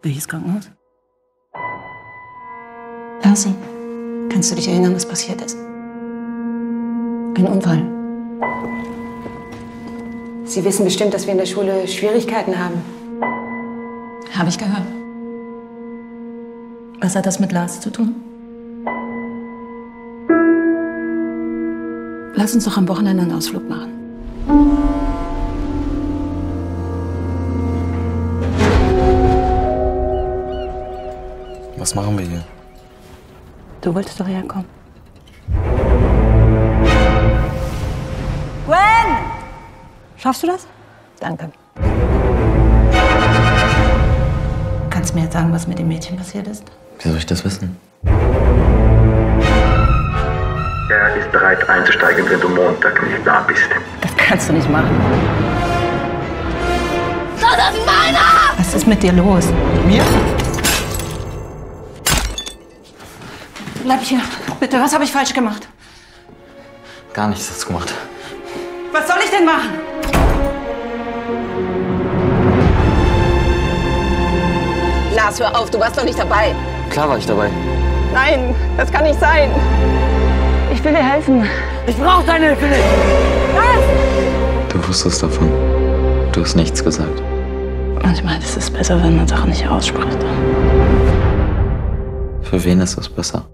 Welches Krankenhaus? Percy, kannst du dich erinnern, was passiert ist? Ein Unfall. Sie wissen bestimmt, dass wir in der Schule Schwierigkeiten haben. Habe ich gehört. Was hat das mit Lars zu tun? Lass uns doch am Wochenende einen Ausflug machen. Was machen wir hier? Du wolltest doch herkommen. Gwen! Schaffst du das? Danke. Kannst du mir jetzt sagen, was mit dem Mädchen passiert ist? Wie soll ich das wissen? Er ist bereit einzusteigen, wenn du Montag nicht da bist. Das kannst du nicht machen. Das ist meiner! Was ist mit dir los? Mir? Bleib hier, bitte. Was habe ich falsch gemacht? Gar nichts hast du gemacht. Was soll ich denn machen? Lars, hör auf, du warst doch nicht dabei. Klar war ich dabei. Nein, das kann nicht sein. Ich will dir helfen. Ich brauche deine Hilfe nicht. Du wusstest davon. Du hast nichts gesagt. Manchmal ist es besser, wenn man Sachen nicht ausspricht. Für wen ist es besser?